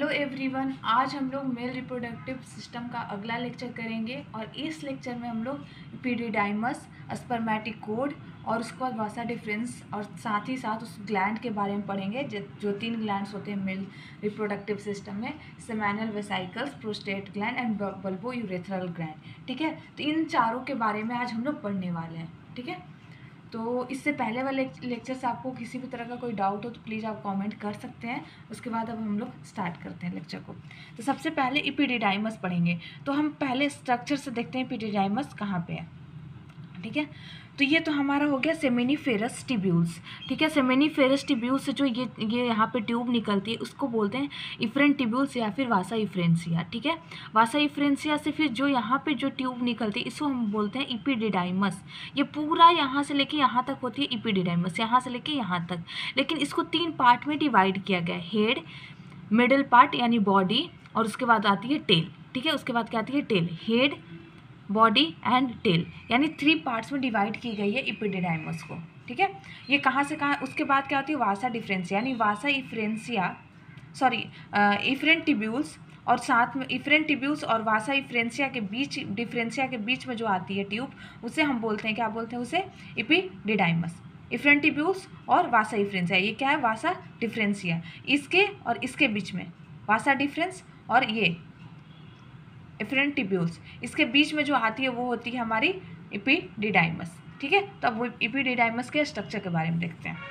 Everyone, आज हम लोग मेल रिप्रोडक्टिव सिस्टम का अगला लेक्चर करेंगे और इस लेक्चर में हम लोग एपिडिडाइमस, स्पर्मेटिकोड और उसके बाद वासा डिफरेंस और साथ ही साथ उस ग्लैंड के बारे में पढ़ेंगे जो 3 ग्लैंड्स होते हैं मेल रिप्रोडक्टिव सिस्टम में, seminal vesicles, prostate gland and bulbourethral gland. ठीक है, तो इन चारों के बारे में आज हम लोग पढ़ने वाले हैं। ठीक है, तो इससे पहले वाले लेक्चर से आपको किसी भी तरह का कोई डाउट हो तो प्लीज़ आप कमेंट कर सकते हैं। उसके बाद अब हम लोग स्टार्ट करते हैं लेक्चर को। तो सबसे पहले एपिडिडाइमस पढ़ेंगे। तो हम पहले स्ट्रक्चर से देखते हैं एपिडिडाइमस कहाँ पे है। ठीक है, तो ये तो हमारा हो गया सेमिनिफेरस ट्यूब्यूल्स। ठीक है, सेमिनिफेरस ट्यूब्यूल्स से जो ये यहाँ पे ट्यूब निकलती है उसको बोलते हैं इफरेंट ट्यूब्यूल्स या फिर वासा इफ्रेंसिया। ठीक है, वासा इफ्रेंसिया से फिर जो यहाँ पे जो ट्यूब निकलती है इसको हम बोलते हैं एपिडिडाइमस। ये पूरा यहाँ से लेके यहाँ तक होती है एपिडिडाइमस, यहाँ से लेके यहाँ तक। लेकिन इसको 3 पार्ट में डिवाइड किया गया है, हेड, मिडल पार्ट यानी बॉडी, और उसके बाद आती है टेल। ठीक है, उसके बाद क्या आती है tail, head, body and tail, यानी 3 पार्ट्स में डिवाइड की गई है एपिडिडाइमस को। ठीक है, ये कहाँ से कहाँ, उसके बाद क्या होती है वासा डिफरेंसिया, यानी वासा इफ्रेंसिया इफरेंट ट्यूब्यूल्स, और साथ में इफरेंट ट्यूब्यूल्स और वासा इफ्रेंसिया के बीच में जो आती है ट्यूब, उसे हम बोलते हैं, क्या बोलते हैं उसे, एपिडिडाइमस। इफरेंट ट्यूब्यूल्स और वासा इफ्रेंसिया, ये क्या है वासा डिफरेंसिया, इसके और इसके बीच में वासा डिफरेंस, और ये इफरेंट ट्यूब्यूल्स, इसके बीच में जो आती है वो होती है हमारी एपिडिडाइमस। ठीक है, तो अब वो एपिडिडाइमस के स्ट्रक्चर के बारे में देखते हैं।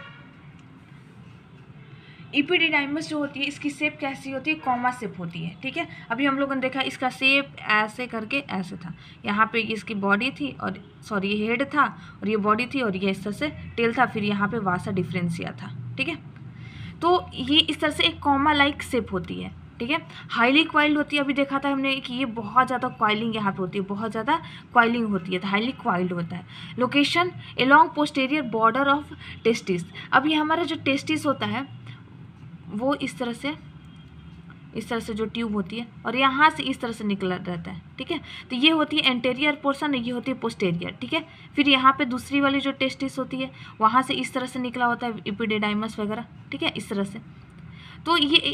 एपिडिडाइमस जो होती है इसकी शेप कैसी होती है, कॉमा शेप होती है। ठीक है, अभी हम लोगों ने देखा इसका शेप ऐसे करके ऐसे था, यहाँ पे इसकी बॉडी थी और ये हेड था और ये बॉडी थी और ये इस तरह से टेल था, फिर यहाँ पे वासा डिफरेंसिया था। ठीक है, तो ये इस तरह से एक कॉमा लाइक शेप होती है। ठीक है, हाईली क्वाइल्ड होती है। अभी देखा था हमने कि ये बहुत ज़्यादा क्वाइलिंग यहाँ पे होती है, बहुत ज़्यादा क्वाइलिंग होती है, तो हाईली क्वाइल्ड होता है। Location along posterior border of testis. अब ये हमारा जो टेस्टिस होता है वो इस तरह से जो ट्यूब होती है और यहाँ से इस तरह से निकला रहता है। ठीक है, तो ये होती है एंटेरियर पोर्शन, ये होती है पोस्टेरियर। ठीक है, फिर यहाँ पे दूसरी वाली जो टेस्टिस होती है वहाँ से इस तरह से निकला होता है एपिडिडाइमस वगैरह। ठीक है, इस तरह से। तो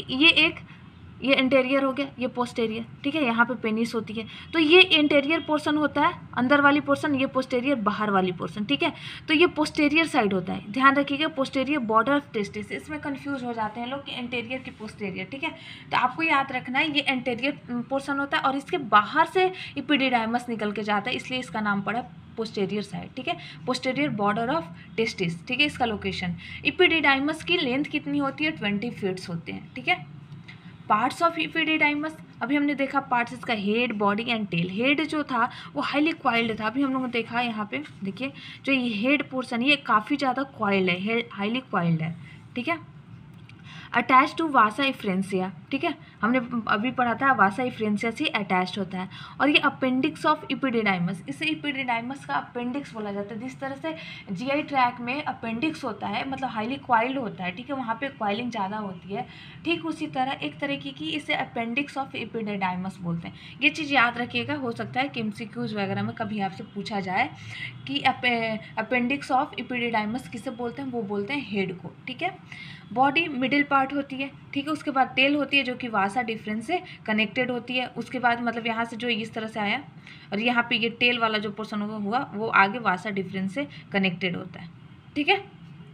ये एंटेरियर हो गया, ये पोस्टेरियर। ठीक है, यहाँ पे पेनिस होती है, तो ये एंटेरियर पोर्शन होता है, अंदर वाली पोर्शन, ये पोस्टेरियर बाहर वाली पोर्शन। ठीक है, तो ये पोस्टेरियर साइड होता है, ध्यान रखिएगा, पोस्टेरियर बॉर्डर ऑफ टेस्टिस। इसमें कंफ्यूज हो जाते हैं लोग कि एंटेरियर की पोस्टेरियर। ठीक है, तो आपको याद रखना है ये एंटेरियर पोर्शन होता है और इसके बाहर से एपिडिडाइमस निकल के जाता है, इसलिए इसका नाम पड़ा पोस्टेरियर साइड। ठीक है, पोस्टेरियर बॉर्डर ऑफ टेस्टिस। ठीक है, इसका लोकेशन। एपिडिडाइमस की लेंथ कितनी होती है, 20 फीट्स होते हैं। ठीक है, पार्ट्स ऑफ एपिडिडाइमस, अभी हमने देखा पार्ट्स इसका head, body and tail. Head जो था वो हाईली क्वाइल्ड था, अभी हम लोगों ने देखा यहाँ पे देखिए जो ये हेड पोर्शन ये काफ़ी ज़्यादा क्वाइल्ड है, हाईली क्वाइल्ड है। ठीक है, अटैच टू वासा इफ्रेंसिया। ठीक है, हमने अभी पढ़ा था वासा इफ्रेंसिया से अटैच्ड होता है, और ये अपेंडिक्स ऑफ एपिडिडाइमस, इसे एपिडिडाइमस का अपेंडिक्स बोला जाता है। जिस तरह से जीआई ट्रैक में अपेंडिक्स होता है, मतलब हाईली क्वाइल्ड होता है। ठीक है, वहाँ पे क्वाइलिंग ज़्यादा होती है, ठीक उसी तरह एक तरीके की इसे अपेंडिक्स ऑफ एपिडिडाइमस बोलते हैं। ये चीज़ याद रखिएगा, हो सकता है कि एमसीक्यूज वगैरह में कभी आपसे पूछा जाए कि अपेंडिक्स ऑफ एपिडिडाइमस किसे बोलते हैं, वो बोलते हैं हेड को। ठीक है, बॉडी मिडिल पार्ट होती है। ठीक है, उसके बाद टेल होती है जो कि वासा डिफरेंस से कनेक्टेड होती है। उसके बाद मतलब यहाँ से जो इस तरह से आया और यहाँ पे ये टेल वाला जो पोर्शन हुआ वो आगे वासा डिफरेंस से कनेक्टेड होता है। ठीक है,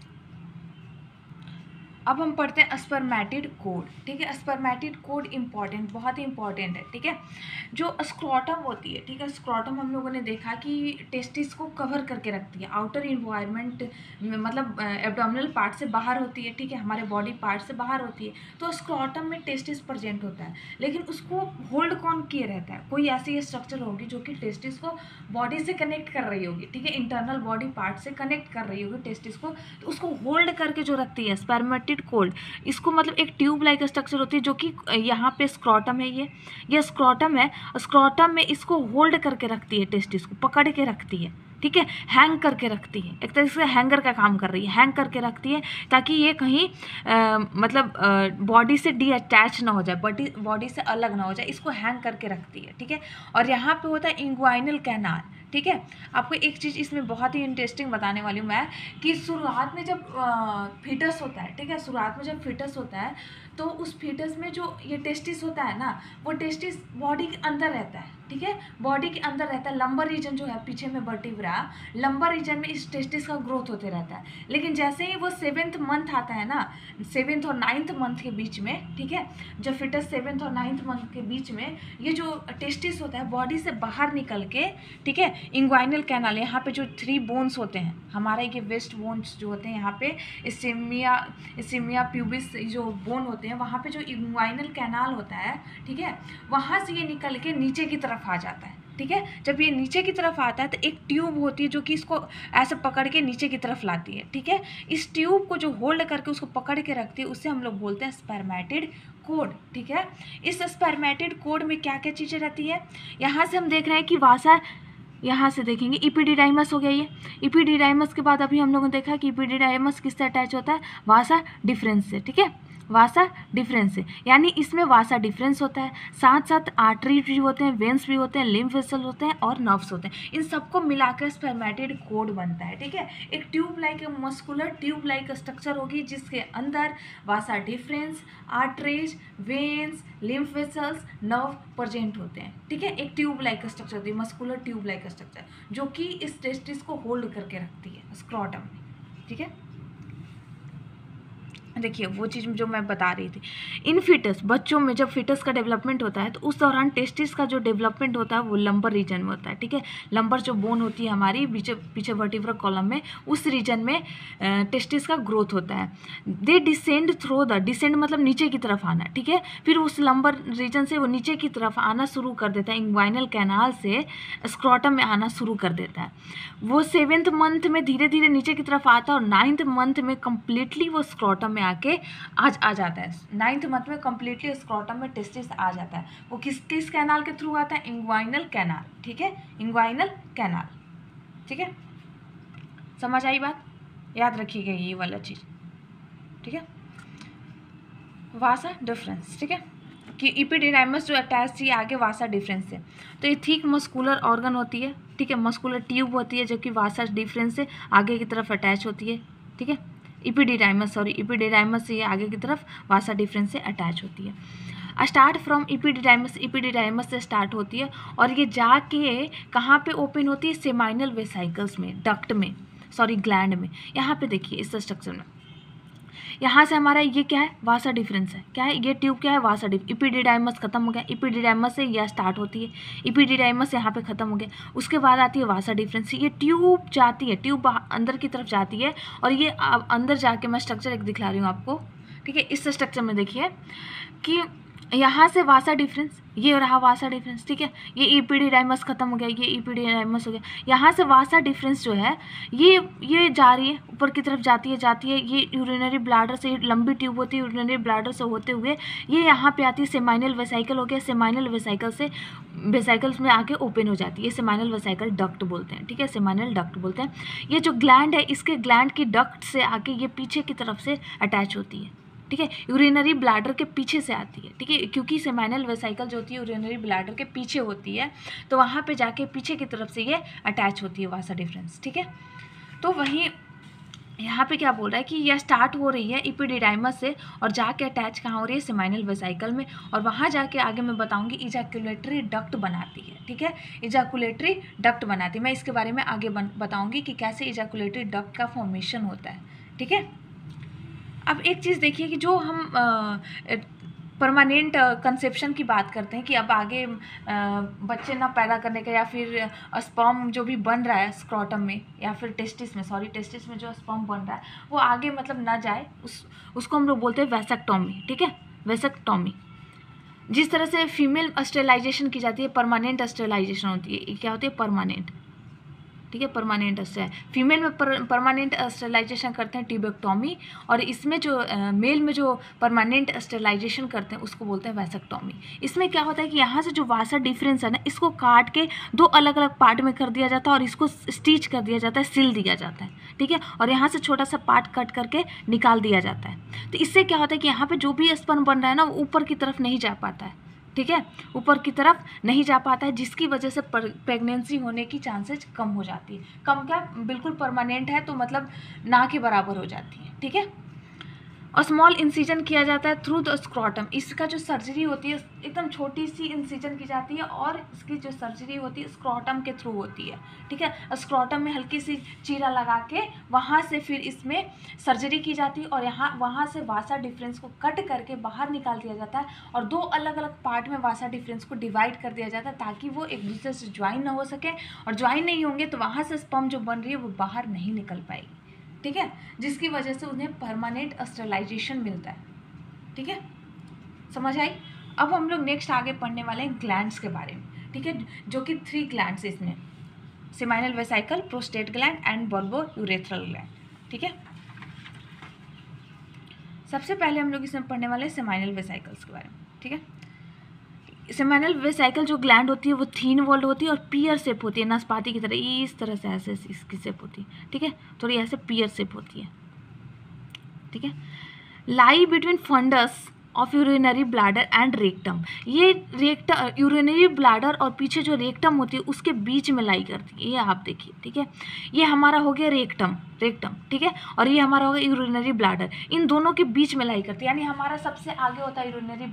अब हम पढ़ते हैं स्पर्मेटिड कोड। ठीक है, स्पर्मेटिड कोड इंपॉर्टेंट, बहुत ही इंपॉर्टेंट है। ठीक है, जो स्क्रोटम होती है, ठीक है, स्क्रोटम हम लोगों ने देखा कि टेस्टिस को कवर करके रखती है, आउटर इन्वायरमेंट मतलब एब्डोमिनल पार्ट से बाहर होती है। ठीक है, हमारे बॉडी पार्ट से बाहर होती है, तो स्क्रोटम में टेस्टिस प्रेजेंट होता है, लेकिन उसको होल्ड कौन किए रहता है, कोई ऐसी स्ट्रक्चर होगी जो कि टेस्टिस को बॉडी से कनेक्ट कर रही होगी। ठीक है, इंटरनल बॉडी पार्ट से कनेक्ट कर रही होगी टेस्टिस को, तो उसको होल्ड करके जो रखती है स्पर्मेटिड कोड। इसको मतलब एक ट्यूब लाइक स्ट्रक्चर होती है जो कि यहाँ पे स्क्रोटम है, ये स्क्रोटम है, स्क्रोटम में इसको होल्ड करके रखती है, टेस्टिस को पकड़ के रखती है। ठीक है, हैंग करके रखती है, एक तरह से हैंगर का काम कर रही है, हैंग करके रखती है ताकि ये कहीं मतलब बॉडी से डीअटैच ना हो जाए, बॉडी से अलग ना हो जाए, इसको हैंग करके रखती है। ठीक है, और यहाँ पे होता है इंग्वाइनल कैनाल। ठीक है, आपको एक चीज़ इसमें बहुत ही इंटरेस्टिंग बताने वाली हूँ मैं कि शुरुआत में जब फीटस होता है, ठीक है, शुरुआत में जब फीटस होता है तो उस फीटस में जो ये टेस्टिस होता है ना, वो टेस्टिस बॉडी के अंदर रहता है, ठीक है, बॉडी के अंदर रहता है। लंबर रीजन जो है पीछे में वर्टिब्रा, लंबर रीजन में इस टेस्टिस का ग्रोथ होते रहता है। लेकिन जैसे ही वो 7th मंथ आता है ना, 7th और 9th मंथ के बीच में, ठीक है, जब फिटस 7th और 9th मंथ के बीच में ये जो टेस्टिस होता है बॉडी से बाहर निकल के, ठीक है, इंग्वाइनल कैनाल, यहाँ पे जो 3 बोन्स होते हैं हमारे, ये वेस्ट बोन्स जो होते हैं यहाँ पे, इस्केमिया प्यूबिस जो बोन होते हैं, वहाँ पे जो इंग्वाइनल कैनाल होता है, ठीक है, वहाँ से ये निकल के नीचे की तरफ आ जाता है, ठीक है। जब ये नीचे की तरफ आता है तो एक ट्यूब होती है जो कि इसको ऐसे पकड़ के नीचे की तरफ लाती है, ठीक है। इस ट्यूब को जो होल्ड करके उसको पकड़ के रखती है, उससे हम लोग बोलते हैं स्पर्मेटिड कोड, ठीक है। इस स्पर्मेटिड कोड में क्या क्या चीज़ें रहती है, यहाँ से हम देख रहे हैं कि वासा, यहाँ से देखेंगे इपिडिडाइमस हो गया ये। इपिडिडाइमस के बाद अभी हम लोगों ने देखा कि इपिडिडाइमस किससे अटैच होता है, वासा डिफरेंस से, ठीक है, वासा डिफरेंस से, यानी इसमें वासा डिफरेंस होता है, साथ साथ आर्टरी भी होते हैं, वेन्स भी होते हैं, लिम्फ वेसल होते हैं और नर्व्स होते हैं। इन सबको मिलाकर स्पर्मेटिड कोड बनता है, ठीक है। एक tube like muscular tube like structure होगी जिसके अंदर vasa deferens, arteries, veins, lymph vessels, nerve present होते हैं, ठीक है। एक ट्यूब लाइक स्ट्रक्चर होती है, मस्कुलर ट्यूब लाइक स्ट्रक्चर, जो कि इस टेस्टिस को होल्ड करके रखती है स्क्रोटम में, ठीक है। देखिए वो चीज़ जो मैं बता रही थी, इन फिटस बच्चों में जब फिटस का डेवलपमेंट होता है तो उस दौरान टेस्टिस का जो डेवलपमेंट होता है वो लंबर रीजन में होता है, ठीक है। लंबर जो बोन होती है हमारी पीछे वर्टिब्रल कॉलम में, उस रीजन में टेस्टिस का ग्रोथ होता है। They descend through the, descend मतलब नीचे की तरफ आना, ठीक है। फिर उस लंबर रीजन से वो नीचे की तरफ आना शुरू कर देता है, इंग्वाइनल कैनाल से स्क्रोटम में आना शुरू कर देता है। वो 7th मंथ में धीरे धीरे नीचे की तरफ आता है और 9th मंथ में कम्प्लीटली वो स्क्रोटम में आके आज आ जाता है। 9th मंथ में कम्प्लीटली स्क्रोटम में टेस्टिस आ जाता है। वो किस कैनाल के थ्रू आता है, इंग्वाइनल कैनाल, ठीक है, इंग्वाइनल कैनाल, ठीक है। समझ आई बात, याद रखिएगा ये वाला चीज़, ठीक है। वासा डिफरेंस, ठीक है, कि इपिडिडाइमस जो अटैच थी आगे वासा डिफरेंस से, तो ये थिक मस्कुलर ऑर्गन होती है, ठीक है, मस्कुलर ट्यूब होती है जबकि वासा डिफरेंस से आगे की तरफ अटैच होती है, ठीक है। इपिडिडाइमस से ये आगे की तरफ वासा डिफरेंस से अटैच होती है। स्टार्ट फ्रॉम इपिडिडाइमस से स्टार्ट होती है और ये जाके कहाँ पे ओपन होती है, सेमाइनल वेसाइकल्स में, डक्ट में, ग्लैंड में। यहाँ पे देखिए इस स्ट्रक्चर में, यहाँ से हमारा ये क्या है, वासा डिफरेंस है, क्या है ये ट्यूब, क्या है वासा डिफरेंस। इपिडिडाइमस खत्म हो गया, इपिडिडाइमस से यह स्टार्ट होती है, इपिडिडाइमस यहाँ पे खत्म हो गया, उसके बाद आती है वासा डिफरेंस। ये ट्यूब जाती है, ट्यूब अंदर की तरफ जाती है और ये अंदर जाके, मैं स्ट्रक्चर एक दिखला रही हूँ आपको, ठीक है। इस स्ट्रक्चर में देखिए कि यहाँ से वासा डिफरेंस, ये रहा वासा डिफरेंस, ठीक है। ये इपिडिडाइमस खत्म हो गया, ये इपिडिडाइमस हो गया। यहाँ से वासा डिफरेंस जो है ये जा रही है, ऊपर की तरफ जाती है। ये यूरिनरी ब्लैडर से, लंबी ट्यूब होती है, यूरिनरी ब्लैडर से होते हुए ये यहाँ पे आती है, सेमाइनल वेसाइकल हो गया, सेमाइनल वेसाइकल से वेसाइकल्स में आके ओपन हो जाती है, सेमाइनल वेसाइकल डक्ट बोलते हैं, ठीक है, सेमाइनल डक्ट बोलते हैं। ये जो ग्लैंड है, इसके ग्लैंड की डक्ट से आके ये पीछे की तरफ से अटैच होती है, ठीक है, यूरिनरी ब्लैडर के पीछे से आती है, ठीक है, क्योंकि सेमाइनल वेसाइकल जो होती है यूरिनरी ब्लैडर के पीछे होती है, तो वहाँ पे जाके पीछे की तरफ से ये अटैच होती है वासा डिफरेंस, ठीक है। तो वहीं यहाँ पे क्या बोल रहा है कि यह स्टार्ट हो रही है इपिडिडाइमस से और जाके अटैच कहाँ हो रही है, सेमाइनल वेसाइकल में, और वहाँ जाके आगे मैं बताऊँगी इजैकुलेटरी डक्ट बनाती है, ठीक है, इजैकुलेटरी डक्ट बनाती है। मैं इसके बारे में आगे बताऊँगी कि कैसे इजैकुलेटरी डक्ट का फॉर्मेशन होता है, ठीक है। अब एक चीज़ देखिए कि जो हम परमानेंट कंसेप्शन की बात करते हैं कि अब आगे बच्चे ना पैदा करने का, या फिर स्पर्म जो भी बन रहा है स्क्रोटम में या फिर टेस्टिस में जो स्पर्म बन रहा है वो आगे मतलब ना जाए, उसको हम लोग बोलते हैं वैसेक्टोमी, ठीक है, वैसेक्टोमी। जिस तरह से फीमेल स्टेरिलाइजेशन की जाती है, परमानेंट स्टेरिलाइजेशन होती है, क्या होती है, परमानेंट, ठीक है, परमानेंट फीमेल में परमानेंट स्टेरिलाइजेशन करते हैं ट्यूबेक्टोमी, और इसमें जो मेल में जो परमानेंट स्टेरिलाइजेशन करते हैं उसको बोलते हैं वैसेक्टोमी। इसमें क्या होता है कि यहाँ से जो वासा डिफरेंस है ना, इसको काट के 2 अलग अलग पार्ट में कर दिया जाता है और इसको स्टिच कर दिया जाता है, सिल दिया जाता है, ठीक है, और यहाँ से छोटा सा पार्ट कट करके निकाल दिया जाता है। तो इससे क्या होता है कि यहाँ पर जो भी स्पर्म बन रहा है ना वो ऊपर की तरफ नहीं जा पाता है, ठीक है, ऊपर की तरफ नहीं जा पाता है, जिसकी वजह से प्रेगनेंसी होने की चांसेस कम हो जाती है। कम क्या, बिल्कुल परमानेंट है तो मतलब ना के बराबर हो जाती है, ठीक है। और स्मॉल इंसिजन किया जाता है थ्रू द स्क्रॉटम। इसका जो सर्जरी होती है एकदम छोटी सी इंसिजन की जाती है और इसकी जो सर्जरी होती है स्क्रॉटम के थ्रू होती है, ठीक है। स्क्रॉटम में हल्की सी चीरा लगा के वहाँ से फिर इसमें सर्जरी की जाती है और वहाँ से वासा डिफरेंस को कट करके बाहर निकाल दिया जाता है और दो अलग अलग पार्ट में वासा डिफरेंस को डिवाइड कर दिया जाता है ताकि वो एक दूसरे से ज्वाइन ना हो सके, और ज्वाइन नहीं होंगे तो वहाँ से स्पर्म जो बन रही है वो बाहर नहीं निकल पाएगी, ठीक है, जिसकी वजह से उन्हें परमानेंट स्टरलाइजेशन मिलता है, ठीक है, समझ आई। अब हम लोग नेक्स्ट आगे पढ़ने वाले हैं ग्लैंड्स के बारे में, ठीक है, जो कि 3 ग्लैंड्स इसमें, seminal vesicle, prostate gland and bulbourethral gland, ठीक है। सबसे पहले हम लोग इसमें पढ़ने वाले हैं सेमाइनल वेसाइकल्स के बारे में, ठीक है। सेमाइनल वेसाइकल जो ग्लैंड होती है वो थीन वॉल्ड होती है और पियर शेप होती है, नाशपाती की तरह इस तरह से ऐसे इसकी शेप होती है, ठीक है, थोड़ी ऐसे पियर शेप होती है, ठीक है। Lie between fundus of urinary bladder and rectum, ये यूरिनरी ब्लैडर और पीछे जो रेक्टम होती है उसके बीच में लाई करती है, ये आप देखिए, ठीक है। ये हमारा हो गया रेक्टम, ठीक है, और ये हमारा हो गया यूरिनरी ब्लैडर, इन दोनों के बीच में लाई करती है, यानी हमारा सबसे आगे होता है यूरिनरी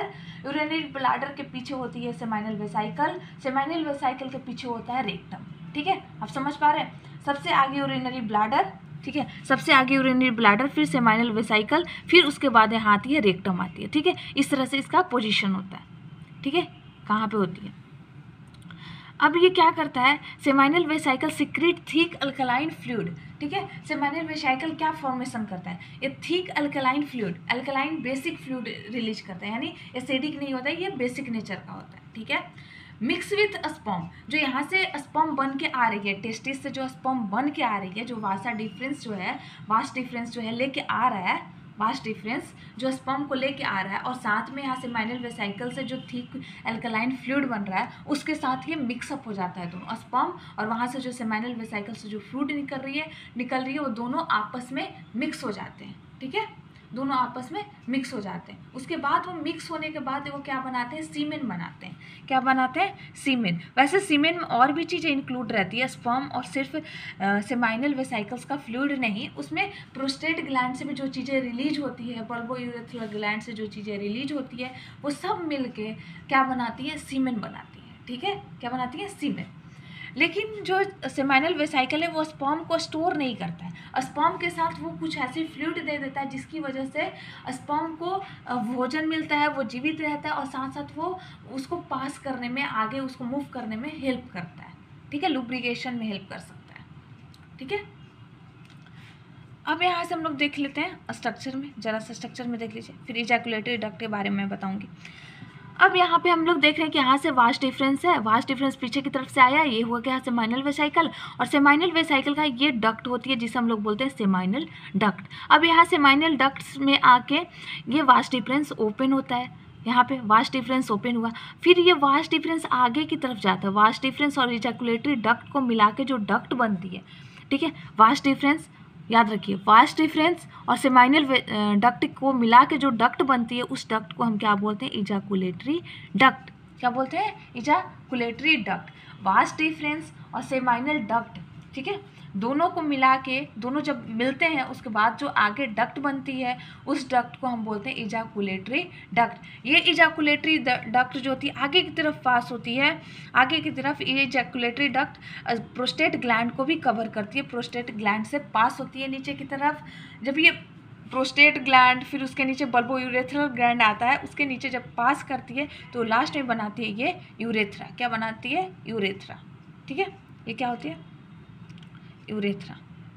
ब्लैडर के पीछे होती है सेमाइनल वेसाइकल के पीछे होता है रेक्टम, ठीक है, आप समझ पा रहे हैं। सबसे आगे यूरिनरी ब्लैडर, ठीक है, सबसे आगे यूरिनरी ब्लैडर, फिर सेमाइनल वेसाइकल, फिर उसके बाद यहाँ आती है रेक्टम आती है, ठीक है, इस तरह से इसका पोजीशन होता है, ठीक है, कहाँ पे होती है। अब ये क्या करता है, seminal vesicle secrete thick alkaline fluid, ठीक है। सेमाइनल वेसाइकल क्या फॉर्मेशन करता है, ये thick alkaline fluid, alkaline basic fluid release करता है, यानी एसिडिक नहीं होता है, ये बेसिक नेचर का होता है, ठीक है। मिक्स विथ स्पर्म, जो यहाँ से स्पर्म बन के आ रही है, टेस्टिस से जो स्पर्म बन के आ रही है, जो वास डिफरेंस जो है लेके आ रहा है, वास डिफरेंस जो स्पर्म को लेके आ रहा है, और साथ में यहाँ से सेमाइनल वेसाइकल से जो थिक अल्कलाइन फ्लूइड बन रहा है उसके साथ ये मिक्सअप हो जाता है दोनों स्पर्म, और वहाँ से जो सेमाइनल वेसाइकल से जो फ्लूइड निकल रही है वो दोनों आपस में मिक्स हो जाते हैं, ठीक है, दोनों आपस में मिक्स हो जाते हैं। उसके बाद वो मिक्स होने के बाद वो क्या बनाते हैं, सीमेन बनाते हैं। क्या बनाते हैं, सीमेन। वैसे सीमेन में और भी चीज़ें इंक्लूड रहती है, स्पर्म और सिर्फ सेमाइनल वेसाइकल्स का फ्लूइड नहीं, उसमें प्रोस्टेट ग्लैंड से भी जो चीज़ें रिलीज होती है, बल्बो यूरेथ्रल ग्लैंड से जो चीज़ें रिलीज होती है वो सब मिल के क्या बनाती है, सीमेन बनाती है, ठीक है, क्या बनाती है, सीमेन। लेकिन जो सेमाइनल वेसाइकल है वो स्पर्म को स्टोर नहीं करता है, स्पर्म के साथ वो कुछ ऐसी फ्लूइड दे देता है जिसकी वजह से स्पर्म को भोजन मिलता है, वो जीवित रहता है और साथ साथ वो उसको पास करने में, आगे उसको मूव करने में हेल्प करता है, ठीक है, लुब्रिकेशन में हेल्प कर सकता है, ठीक है। अब यहाँ से हम लोग देख लेते हैं स्ट्रक्चर में, जरा सा स्ट्रक्चर में देख लीजिए, फिर इजैकुलेटरी डक्ट के बारे में बताऊँगी। अब यहाँ पे हम लोग देख रहे हैं कि यहाँ से वास्ट डिफरेंस है, वास्ट डिफरेंस पीछे की तरफ से आया, ये हुआ क्या, सेमाइनल वेसाइकल, और सेमाइनल वेसाइकल का ये डक्ट होती है जिसे हम लोग बोलते हैं सेमाइनल डक्ट। अब यहाँ सेमाइनल डक्ट्स में आके ये वास्ट डिफरेंस ओपन होता है, यहाँ पे वास्ट डिफरेंस ओपन हुआ, फिर ये वास्ट डिफरेंस आगे की तरफ जाता है, वास्ट डिफरेंस और इजैकुलेटरी डक्ट को मिला के जो डक्ट बनती है, ठीक है, वास्ट डिफरेंस याद रखिए, वास्ट डिफरेंस और सेमाइनल डक्ट को मिला के जो डक्ट बनती है उस डक्ट को हम क्या बोलते हैं, इजैकुलेटरी डक्ट। क्या बोलते हैं, इजैकुलेटरी डक्ट। वास्ट डिफरेंस और सेमाइनल डक्ट, ठीक है, दोनों को मिला के, दोनों जब मिलते हैं उसके बाद जो आगे डक्ट बनती है उस डक्ट को हम बोलते हैं इजैकुलेटरी डक्ट। ये इजैकुलेटरी डक्ट जो होती है आगे की तरफ पास होती है, आगे की तरफ ये इजैकुलेटरी डक्ट प्रोस्टेट ग्लैंड को भी कवर करती है, प्रोस्टेट ग्लैंड से पास होती है नीचे की तरफ। जब ये प्रोस्टेट ग्लैंड, फिर उसके नीचे बल्बो यूरेथ्रल ग्लैंड आता है, उसके नीचे जब पास करती है तो लास्ट में बनाती है ये यूरेथ्रा। क्या बनाती है, यूरेथ्रा, ठीक है, ये क्या होती है, यूरेथ्रा,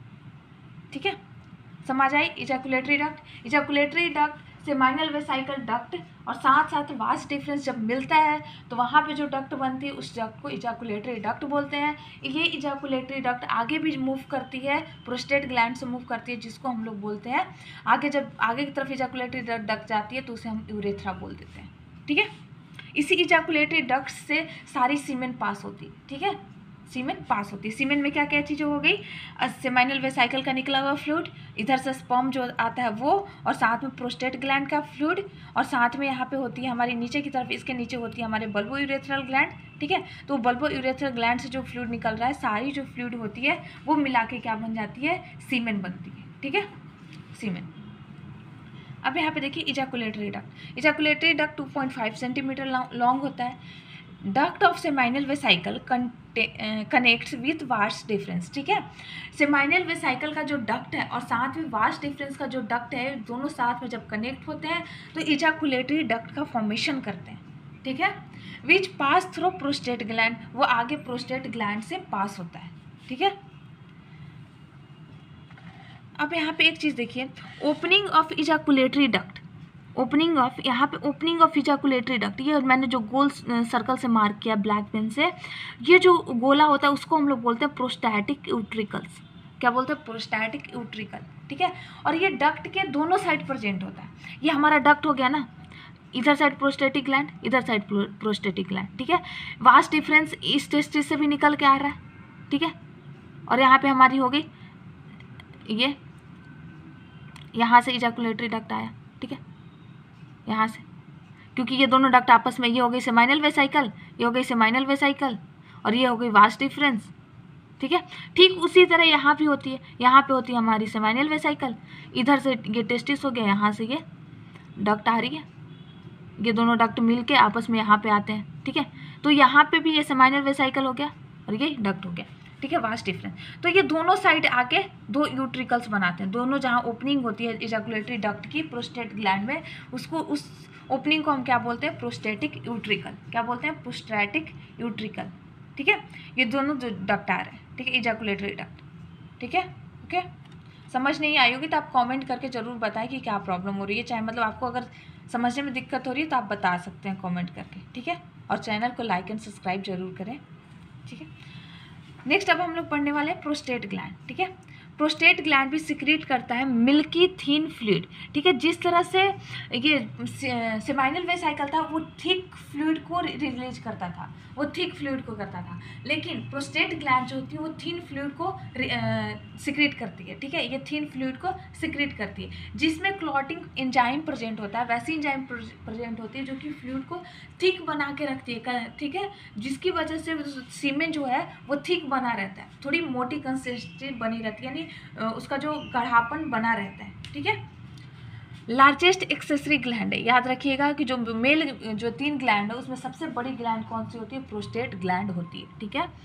ठीक है, समझ आई। Ejaculatory duct seminal vesicle duct, और साथ साथ वास्ट डिफरेंस जब मिलता है तो वहाँ पे जो डक्ट बनती है उस डक्ट को इजैकुलेटरी डक्ट बोलते हैं। ये इजैकुलेटरी डक्ट आगे भी मूव करती है, प्रोस्टेट ग्लैंड से मूव करती है, जिसको हम लोग बोलते हैं आगे, जब आगे की तरफ इजैकुलेटरी डक्ट जाती है तो उसे हम यूरेथ्रा बोल देते हैं, ठीक है। इसी इजैकुलेटरी डक्ट से सारी सीमेन पास होती है, ठीक है, सीमेन पास होती है। सीमेन में क्या क्या चीज़ें हो गई, सेमाइनल वेसाइकल का निकला हुआ फ्लूइड, इधर से स्पर्म जो आता है वो, और साथ में प्रोस्टेट ग्लैंड का फ्लूइड, और साथ में यहाँ पे होती है हमारी नीचे की तरफ, इसके नीचे होती है हमारे बल्बो यूरेथ्रल ग्लैंड, ठीक है। तो बल्बो यूरेथ्रल ग्लैंड से जो फ्लूइड निकल रहा है, सारी जो फ्लूइड होती है वो मिला के क्या बन जाती है, सीमेन बनती है, ठीक है, सीमेन। अब यहाँ पे देखिए ejaculatory duct. Ejaculatory duct 2.5 centimetre long होता है। Duct of seminal vesicle connects with vas deferens, ठीक है। सेमाइनल वेसाइकल का जो डक्ट है और साथ में वास्ट डिफरेंस का जो डक्ट है, दोनों साथ में जब कनेक्ट होते हैं तो इजैकुलेटरी डक्ट का फॉर्मेशन करते हैं, ठीक है। Which pass through prostate gland, वो आगे प्रोस्टेट ग्लैंड से पास होता है, ठीक है। अब यहाँ पे एक चीज़ देखिए, opening of ejaculatory duct, opening of, यहाँ पे ओपनिंग ऑफ इजैकुलेटरी डक्ट, ये मैंने जो गोल सर्कल से मार्क किया ब्लैक पेन से, ये जो गोला होता है उसको हम लोग बोलते हैं प्रोस्टैटिक यूट्रिकल्स। क्या बोलते हैं? प्रोस्टैटिक यूट्रिकल, ठीक है। और ये डक्ट के दोनों साइड प्रेजेंट होता है। ये हमारा डक्ट हो गया ना, इधर साइड प्रोस्टेटिक ग्लैंड, इधर साइड प्रोस्टेटिक ग्लैंड, ठीक है। वास्ट डिफरेंस इस टेस्टिस से भी निकल के आ रहा है, ठीक है। और यहाँ पे हमारी हो गई ये, यहाँ से इजैकुलेटरी डक्ट आया, ठीक है, यहाँ से, क्योंकि ये दोनों डक्ट आपस में, ये हो गई सेमाइनल वेसाइकल, ये हो गई सेमाइनल वेसाइकल, और ये हो गई वास्ट डिफरेंस, ठीक है। ठीक उसी तरह यहाँ भी होती है, यहाँ पे होती है हमारी सेमाइनल वेसाइकल, इधर से ये टेस्टिस हो गया, यहाँ से ये डक्ट आ रही है, ये दोनों डक्ट मिल के आपस में यहाँ पे आते हैं, ठीक है। तो यहाँ पे भी ये सेमाइनल वेसाइकल हो गया और ये डक्ट हो गया, ठीक है, वास्ट डिफरेंस। तो ये दोनों साइड आके दो यूट्रिकल्स बनाते हैं, दोनों जहाँ ओपनिंग होती है इजैकुलेटरी डक्ट की प्रोस्टेट ग्लैंड में, उसको, उस ओपनिंग को हम क्या बोलते हैं? Prostatic utricle. क्या बोलते हैं? प्रोस्टेटिक यूट्रिकल, ठीक है। ये दोनों जो डक्ट आ रहे हैं, ठीक है, इजैकुलेटरी डक्ट, ठीक है, ओके। समझ नहीं आई होगी तो आप कमेंट करके ज़रूर बताएं कि क्या प्रॉब्लम हो रही है, चाहे मतलब आपको अगर समझने में दिक्कत हो रही है तो आप बता सकते हैं कमेंट करके, ठीक है। और चैनल को लाइक एंड सब्सक्राइब जरूर करें, ठीक है। नेक्स्ट अब हम लोग पढ़ने वाले हैं प्रोस्टेट ग्लैंड, ठीक है। प्रोस्टेट ग्लैंड भी सिक्रीट करता है मिल्की थीन फ्लूइड, ठीक है। जिस तरह से ये सेमाइनल वेसाइकल था वो थिक फ्लूइड को रिलीज करता था, वो थिक फ्लूइड को करता था, लेकिन प्रोस्टेट ग्लैंड जो होती है वो थिन फ्लूइड को सिक्रीट करती है, ठीक है। ये थिन फ्लूइड को सिक्रीट करती है, जिसमें क्लॉटिंग एंजाइम प्रेजेंट होता है, वैसी एंजाइम प्रेजेंट होती है जो कि फ्लूइड को थिक बना के रखती है, ठीक है, जिसकी वजह से सीमेन जो है वो थिक बना रहता है, थोड़ी मोटी कंसिस्टेंसी बनी रहती है, यानी उसका जो गाढ़ापन बना रहता है, ठीक है। लार्जेस्ट एक्सेसरी ग्लैंड है, याद रखिएगा कि जो मेल जो 3 ग्लैंड है उसमें सबसे बड़ी ग्लैंड कौन सी होती है? प्रोस्टेट ग्लैंड होती है, ठीक है।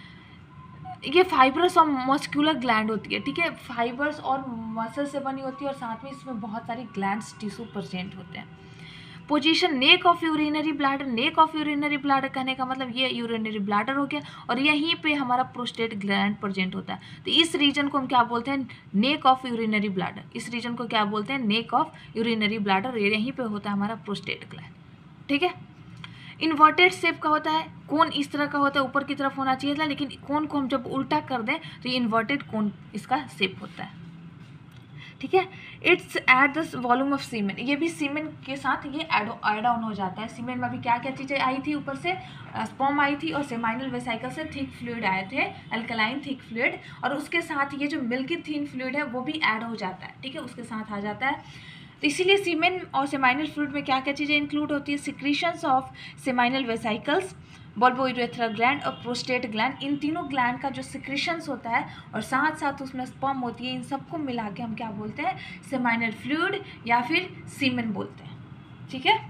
ये फाइबर्स और मस्कुलर ग्लैंड होती है, ठीक है, फाइबर्स और मसल से बनी होती है, और साथ में इसमें बहुत सारी ग्लैंड्स टिश्यू प्रेजेंट होते हैं। Position neck of urinary bladder, neck of urinary bladder कहने का मतलब ये यूरिनरी ब्लैडर हो गया, और यहीं पे हमारा प्रोस्टेट ग्लैंड प्रेजेंट होता है। तो इस रीजन को हम क्या बोलते हैं? Neck of urinary bladder. इस रीजन को क्या बोलते हैं? Neck of urinary bladder. यहीं पे होता है हमारा प्रोस्टेट ग्लैंड, ठीक है। इन्वर्टेड शेप का होता है, कोन इस तरह का होता है, ऊपर की तरफ होना चाहिए था, लेकिन कोन को हम जब उल्टा कर दें तो ये इन्वर्टेड कोन इसका शेप होता है, ठीक है। It's at the volume of semen, ये भी सीमेन के साथ ये एड ऑन हो जाता है। सीमेन में भी क्या क्या चीज़ें आई थी? ऊपर से स्पर्म आई थी और सेमाइनल वेसाइकल से थिक फ्लूइड आए थे, अल्कलाइन थिक फ्लूइड, और उसके साथ ये जो मिल्की थिन फ्लूइड है वो भी ऐड हो जाता है, ठीक है, उसके साथ आ जाता है। तो इसीलिए सीमेन और सेमाइनल फ्लूइड में क्या क्या चीज़ें इंक्लूड होती है? Secretions of seminal vesicles, bulbourethral gland और प्रोस्टेट ग्लैंड, इन तीनों ग्लैंड का जो सिक्रीशंस होता है और साथ साथ उसमें स्पर्म होती है, इन सबको मिला के हम क्या बोलते हैं? सेमाइनल फ्लूइड या फिर सीमेन बोलते हैं, ठीक है।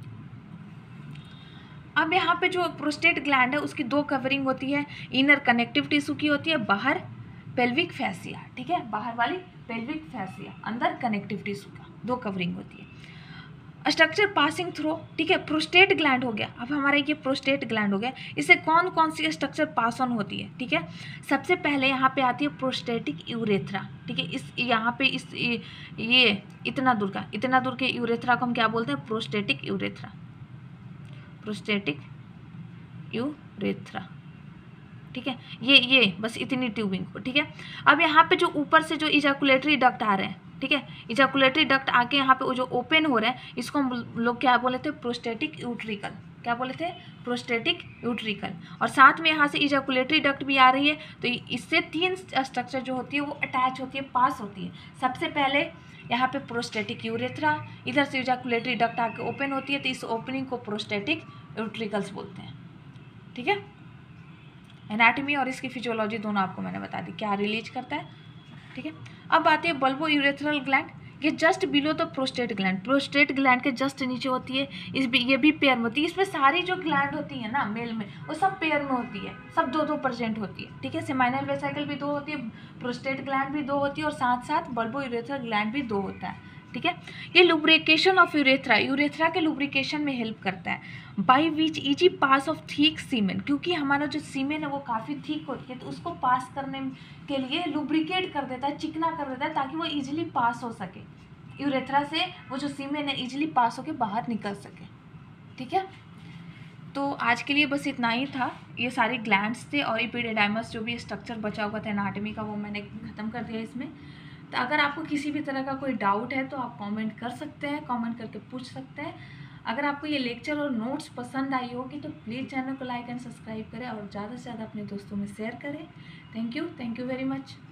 अब यहाँ पे जो प्रोस्टेट ग्लैंड है उसकी 2 कवरिंग होती है, इनर कनेक्टिव टिश्यू की होती है, बाहर पेल्विक फैसिया, ठीक है, बाहर वाली पेल्विक फैसिया, अंदर कनेक्टिव टिश्यू का 2 कवरिंग होती है। स्ट्रक्चर पासिंग थ्रू, ठीक है, प्रोस्टेट ग्लैंड हो गया। अब हमारा ये प्रोस्टेट ग्लैंड हो गया, इससे कौन कौन सी स्ट्रक्चर पास ऑन होती है? ठीक है, सबसे पहले यहाँ पे आती है प्रोस्टेटिक यूरेथ्रा, ठीक है। इस यहाँ पे इस ये इतना दूर के यूरेथ्रा को हम क्या बोलते हैं? प्रोस्टेटिक यूरेथ्रा, प्रोस्टेटिक यूरेथ्रा, ठीक है। ये बस इतनी ट्यूबिंग को, ठीक है। अब यहाँ पे जो ऊपर से जो इजैकुलेटरी डक्ट आ रहे हैं, ठीक है, इजैकुलेटरी डक्ट आके यहाँ पे जो ओपन हो रहे हैं इसको हम लोग क्या बोले थे? Prostatic utricle. क्या बोले थे? Prostatic utricle. और साथ में यहाँ से इजैकुलेटरी डक्ट भी आ रही है, तो इससे 3 स्ट्रक्चर जो होती है वो अटैच होती है, पास होती है। सबसे पहले यहाँ पे प्रोस्टेटिक यूरेथ्रा, इधर से इजैकुलेटरी डक्ट आके ओपन होती है, तो इस ओपनिंग को प्रोस्टेटिक यूट्रिकल्स बोलते हैं, ठीक है। एनाटॉमी और इसकी फिजियोलॉजी दोनों आपको मैंने बता दी, क्या रिलीज करता है, ठीक है। अब आती है बल्बो यूरेथ्रल ग्लैंड, ये just below the prostate gland के जस्ट नीचे होती है। ये भी पेयर में होती है। इसमें सारी जो ग्लैंड होती है ना मेल में, वो सब पेयर में होती है, सब 2-2% होती है, ठीक है। सेमाइनल वेसिकल भी 2 होती है, प्रोस्टेट ग्लैंड भी 2 होती है, और साथ साथ बल्बो यूरेथ्रा ग्लैंड भी 2 होता है, ठीक है। ये लुब्रिकेशन ऑफ यूरेथ्रा के लुब्रिकेशन में हेल्प करता है। By which easy pass of thick semen, क्योंकि हमारा जो सीमेन है वो काफ़ी थिक होती है, तो उसको पास करने के लिए लुब्रिकेट कर देता है, चिकना कर देता है, ताकि वो इजीली पास हो सके। यूरेथ्रा से वो जो सीमेन है इजीली पास होके बाहर निकल सके, ठीक है। तो आज के लिए बस इतना ही था। ये सारे ग्लैंड्स थे और एपिडिडाइमस जो भी स्ट्रक्चर बचा हुआ था एनाटॉमी का, वो मैंने ख़त्म कर दिया इसमें। तो अगर आपको किसी भी तरह का कोई डाउट है तो आप कमेंट कर सकते हैं, कमेंट करके पूछ सकते हैं। अगर आपको ये लेक्चर और नोट्स पसंद आई होगी तो प्लीज़ चैनल को लाइक एंड सब्सक्राइब करें और ज़्यादा से ज़्यादा अपने दोस्तों में शेयर करें। Thank you very much.